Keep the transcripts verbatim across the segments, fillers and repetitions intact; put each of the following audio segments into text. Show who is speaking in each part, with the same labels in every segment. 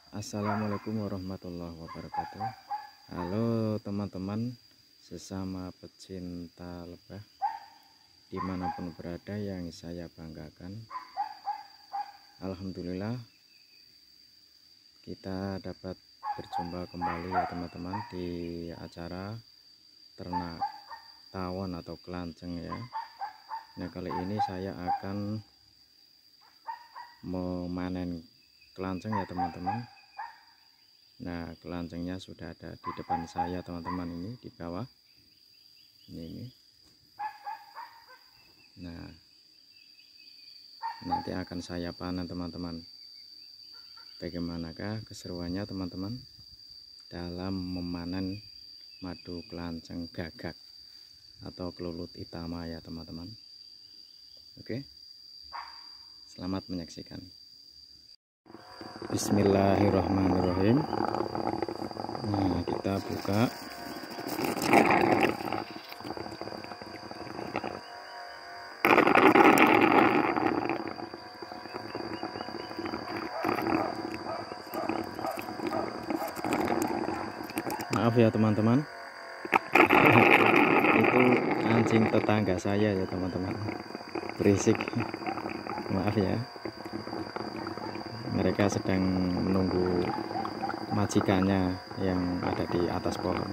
Speaker 1: Assalamualaikum warahmatullahi wabarakatuh. Halo teman-teman sesama pecinta lebah dimanapun berada yang saya banggakan. Alhamdulillah kita dapat berjumpa kembali ya teman-teman di acara ternak tawon atau kelanceng ya. Nah kali ini saya akan memanen kelanceng ya teman-teman. Nah kelancengnya sudah ada di depan saya teman-teman, ini di bawah ini, ini. Nah nanti akan saya panen teman-teman. Bagaimanakah keseruannya teman-teman dalam memanen madu kelanceng gagak atau kelulut itama ya teman-teman. Oke, selamat menyaksikan. Bismillahirrahmanirrahim. Nah kita buka. Maaf ya teman-teman, itu anjing tetangga saya ya teman-teman, berisik. Maaf ya, mereka sedang menunggu majikannya yang ada di atas pohon.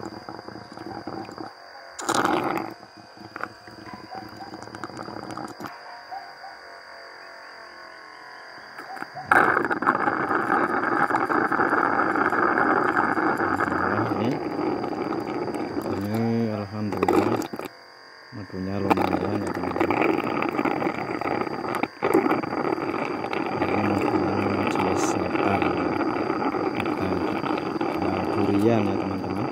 Speaker 1: Alhamdulillah madunya lumayan ya teman-teman. Ini jenis lebar bukan nah, durian ya teman-teman.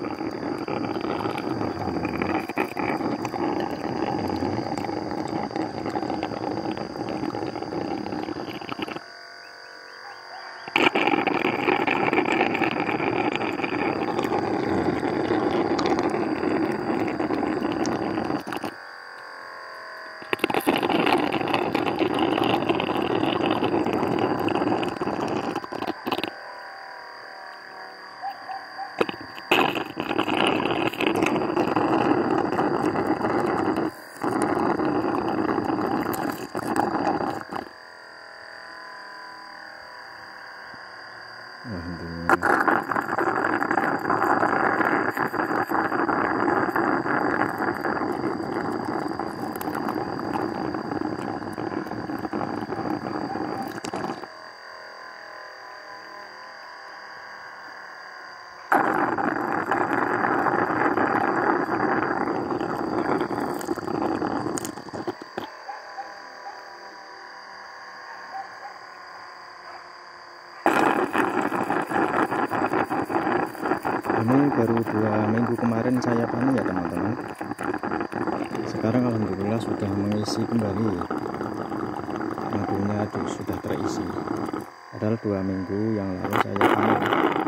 Speaker 1: Ini baru dua minggu kemarin saya panen ya teman-teman. Sekarang alhamdulillah sudah mengisi kembali, madunya sudah terisi. Padahal dua minggu yang lalu saya panen.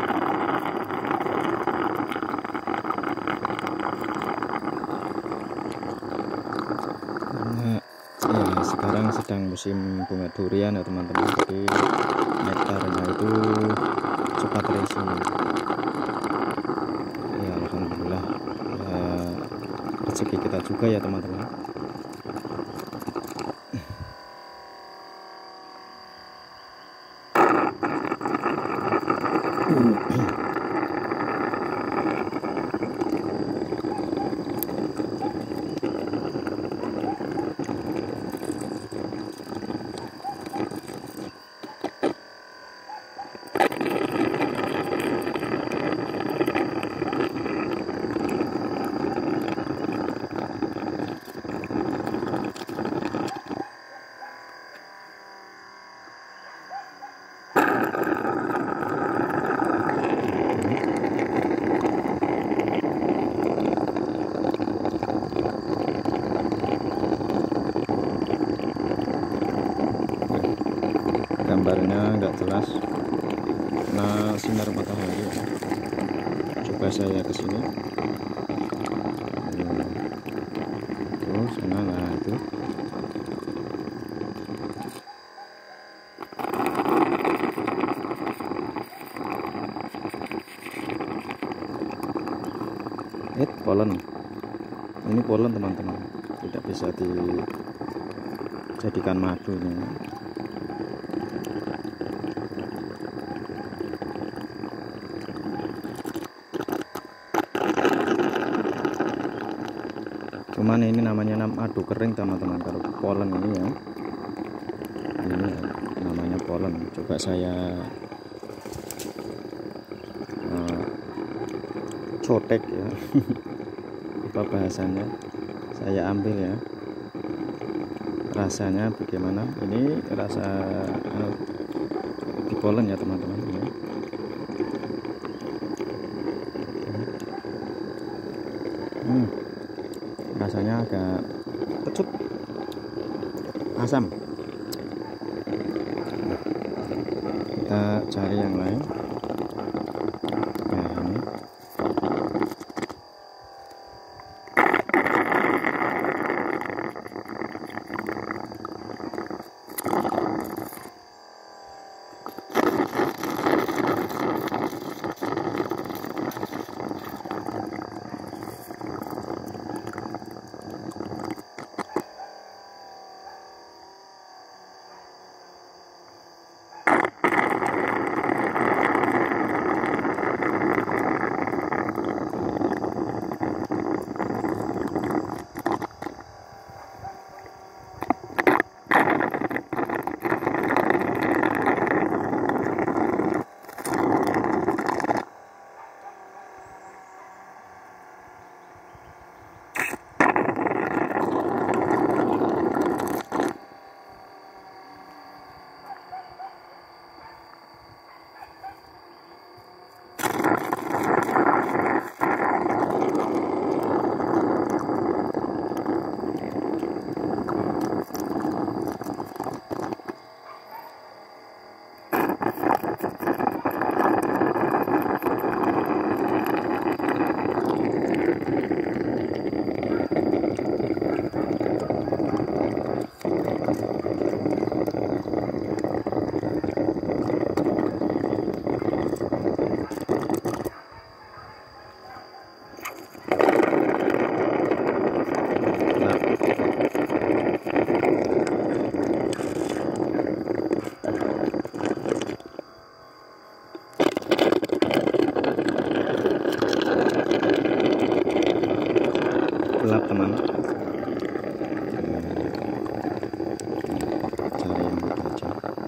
Speaker 1: Nah, ya sekarang sedang musim bunga durian ya teman-teman. Jadi nektarnya itu cepat terisi. Ya alhamdulillah ya, rezeki kita juga ya teman-teman. Gambarnya nggak jelas karena sinar matahari. Coba saya ke sini. Tuh sana, nah itu. hit pollen. Ini pollen teman-teman, tidak bisa dijadikan madu ini. Cuman ini namanya madu kering teman-teman. Kalau pollen ini ya, ini namanya pollen. Coba saya uh, cotek ya apa bahasanya, saya ambil ya, rasanya bagaimana. Ini rasa uh, di pollen ya teman-teman ya. Hmm. Rasanya agak kecut, asam. Kita cari yang lain. Nah ini gelap teman. Cari yang baca.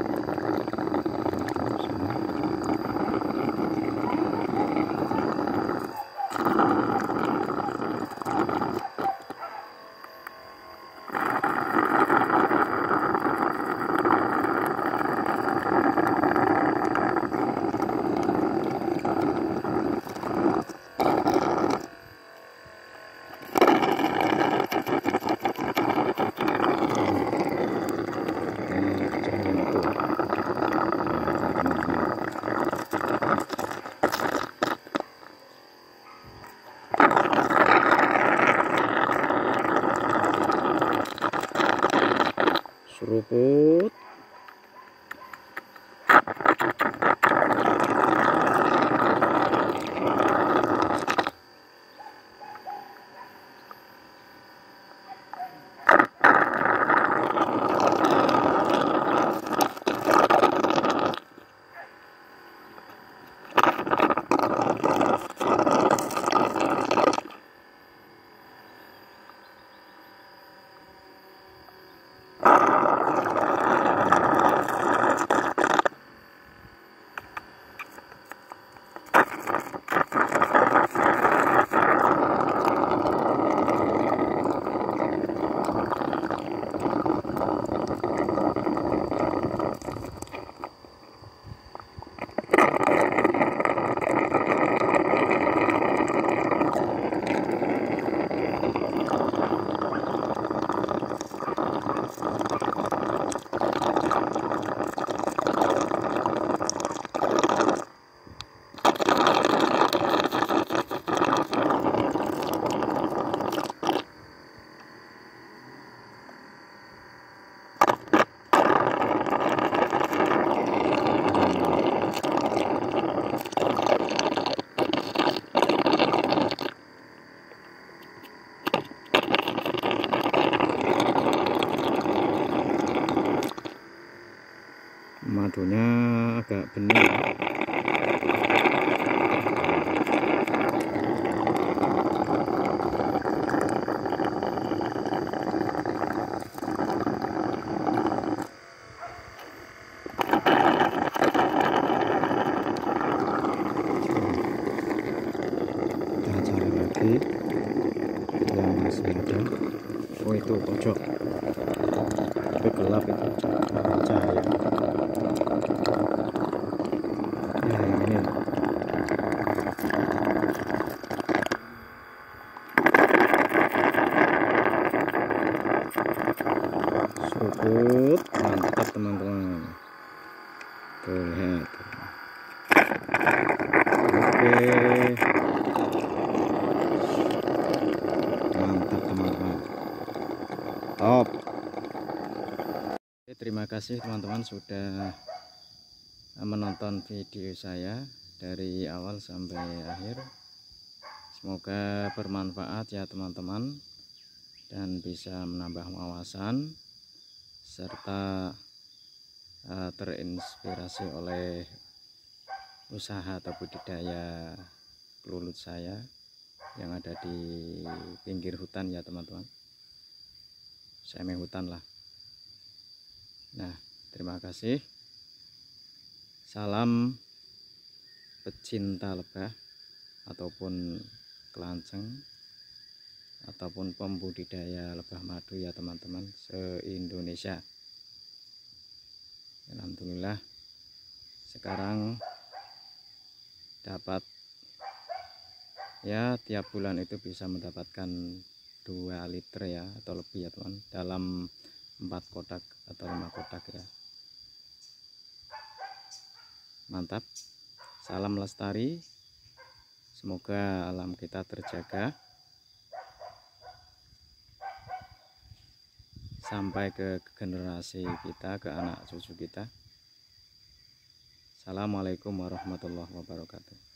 Speaker 1: Seruput. agak bening ya. Kita cari lagi yang masih ada. Oh, itu pojok, tapi gelap itu cahaya. Nah, yang ini seruput, mantap teman-teman. Tuh lihat. Oke, mantap teman-teman, top. Oke, terima kasih teman-teman sudah menonton video saya dari awal sampai akhir. Semoga bermanfaat ya teman-teman, dan bisa menambah wawasan serta uh, terinspirasi oleh usaha atau budidaya kelulut saya yang ada di pinggir hutan ya teman-teman, semi hutan lah. Nah, terima kasih. Salam pecinta lebah ataupun kelanceng ataupun pembudidaya lebah madu ya teman-teman se-Indonesia. Alhamdulillah sekarang dapat ya, tiap bulan itu bisa mendapatkan dua liter ya atau lebih ya teman, dalam empat kotak atau lima kotak ya. Mantap, salam lestari, semoga alam kita terjaga sampai ke generasi kita, ke anak cucu kita. Assalamualaikum warahmatullahi wabarakatuh.